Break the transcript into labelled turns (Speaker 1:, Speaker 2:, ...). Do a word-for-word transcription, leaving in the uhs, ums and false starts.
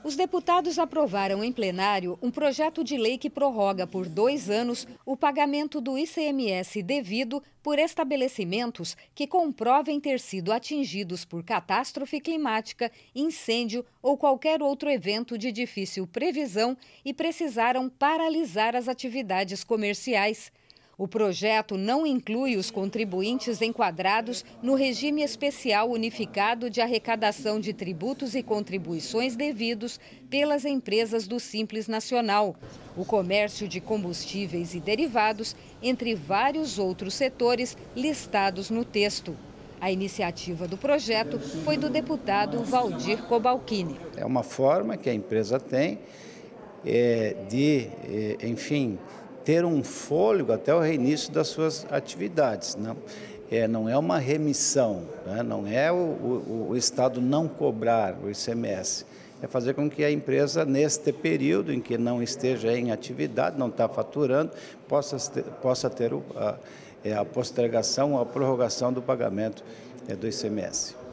Speaker 1: Os deputados aprovaram em plenário um projeto de lei que prorroga por dois anos o pagamento do I C M S devido por estabelecimentos que comprovem ter sido atingidos por catástrofe climática, incêndio ou qualquer outro evento de difícil previsão e precisaram paralisar as atividades comerciais. O projeto não inclui os contribuintes enquadrados no regime especial unificado de arrecadação de tributos e contribuições devidos pelas empresas do Simples Nacional, o comércio de combustíveis e derivados, entre vários outros setores listados no texto. A iniciativa do projeto foi do deputado Valdir Cobalcini.
Speaker 2: É uma forma que a empresa tem é, de, é, enfim, ter um fôlego até o reinício das suas atividades. Não é, não é uma remissão, né? Não é o, o, o Estado não cobrar o I C M S. É fazer com que a empresa, neste período em que não esteja em atividade, não está faturando, possa ter, possa ter a, a postergação, a prorrogação do pagamento é, do I C M S.